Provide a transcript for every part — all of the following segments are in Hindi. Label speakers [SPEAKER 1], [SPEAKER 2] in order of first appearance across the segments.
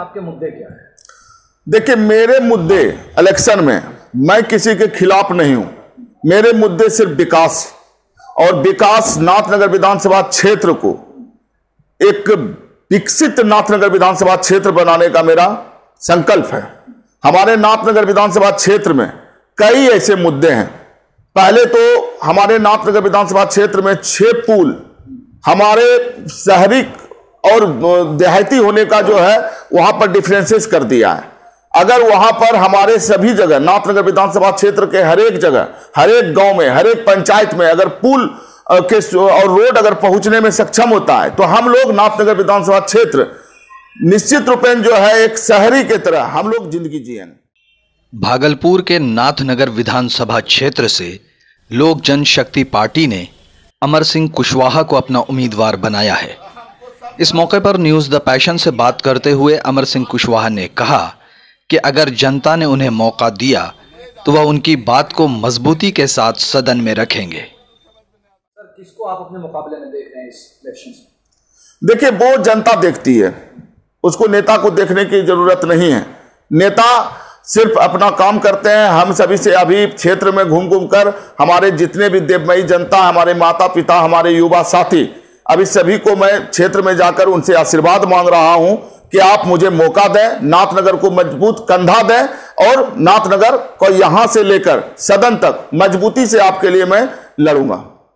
[SPEAKER 1] आपके मुद्दे क्या है?
[SPEAKER 2] देखिए, मेरे मुद्दे इलेक्शन में मैं किसी के खिलाफ नहीं हूं। मेरे मुद्दे सिर्फ विकास, और विकास नाथनगर विधानसभा क्षेत्र को एक विकसित नाथनगर विधानसभा क्षेत्र बनाने का मेरा संकल्प है। हमारे नाथनगर विधानसभा क्षेत्र में कई ऐसे मुद्दे हैं। पहले तो हमारे नाथनगर विधानसभा क्षेत्र में 6 पुल हमारे शहरी और देहाती होने का जो है वहां पर डिफरेंसेस कर दिया है। अगर वहां पर हमारे सभी जगह नाथनगर विधानसभा क्षेत्र के हर एक जगह, हर एक गांव में, हर एक पंचायत में अगर पुल के और रोड अगर पहुंचने में सक्षम होता है तो हम लोग नाथनगर विधानसभा क्षेत्र निश्चित रूपेण जो है एक शहरी की तरह हम लोग जिंदगी जिएंगे।
[SPEAKER 3] भागलपुर के नाथनगर विधानसभा क्षेत्र से लोक जनशक्ति पार्टी ने अमर सिंह कुशवाहा को अपना उम्मीदवार बनाया है। इस मौके पर न्यूज द पैशन से बात करते हुए अमर सिंह कुशवाहा ने कहा कि अगर जनता ने उन्हें मौका दिया तो वह उनकी बात को मजबूती के साथ सदन में रखेंगे।
[SPEAKER 1] सर, किसको आप अपने मुकाबले में देख रहे हैं इस इलेक्शन में?
[SPEAKER 2] देखिए, वो जनता देखती है, उसको नेता को देखने की जरूरत नहीं है। नेता सिर्फ अपना काम करते हैं। हम सभी से अभी क्षेत्र में घूम घूम कर हमारे जितने भी देवमयी जनता, हमारे माता पिता, हमारे युवा साथी, अभी सभी को मैं क्षेत्र में जाकर उनसे आशीर्वाद मांग रहा हूं कि आप मुझे मौका दें, नाथनगर को मजबूत कंधा दें और नाथनगर को यहां से लेकर सदन तक मजबूती से आपके लिए मैं लड़ूंगा।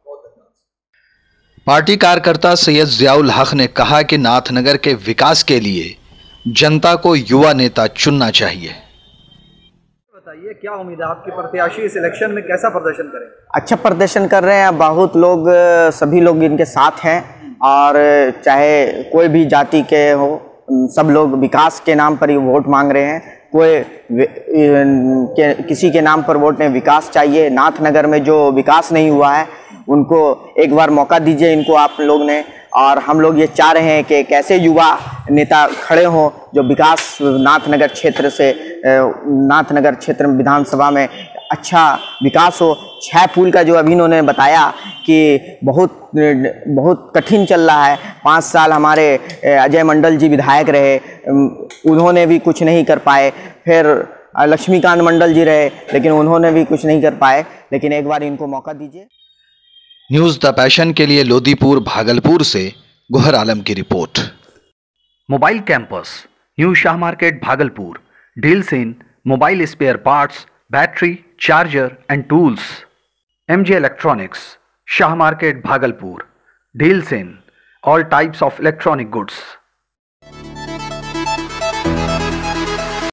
[SPEAKER 3] पार्टी कार्यकर्ता सैयद जियाउल हक ने कहा कि नाथनगर के विकास के लिए जनता को युवा नेता चुनना चाहिए।
[SPEAKER 1] बताइए, क्या उम्मीद है आपके प्रत्याशी इस इलेक्शन में कैसा प्रदर्शन करेंगे?
[SPEAKER 4] अच्छा प्रदर्शन कर रहे हैं। बहुत लोग, सभी लोग इनके साथ हैं और चाहे कोई भी जाति के हो, सब लोग विकास के नाम पर ही वोट मांग रहे हैं। किसी के नाम पर वोट नहीं, विकास चाहिए। नाथनगर में जो विकास नहीं हुआ है उनको एक बार मौका दीजिए इनको आप लोग ने। और हम लोग ये चाह रहे हैं कि कैसे युवा नेता खड़े हों जो विकास नाथनगर क्षेत्र से, नाथनगर क्षेत्र में विधानसभा में अच्छा विकास हो। 6 पुल का जो अभी इन्होंने बताया कि बहुत कठिन चल रहा है। 5 साल हमारे अजय मंडल जी विधायक रहे, उन्होंने भी कुछ नहीं कर पाए। फिर लक्ष्मीकांत मंडल जी रहे, लेकिन उन्होंने भी कुछ नहीं कर पाए। लेकिन एक बार इनको मौका दीजिए।
[SPEAKER 3] न्यूज द पैशन के लिए लोदीपुर भागलपुर से गोहर आलम की report.
[SPEAKER 5] Mobile campus, new Shah market Bhagalpur, deals in mobile spare parts, battery, charger and tools. MJ electronics, Shah market Bhagalpur, deals in all types of electronic goods.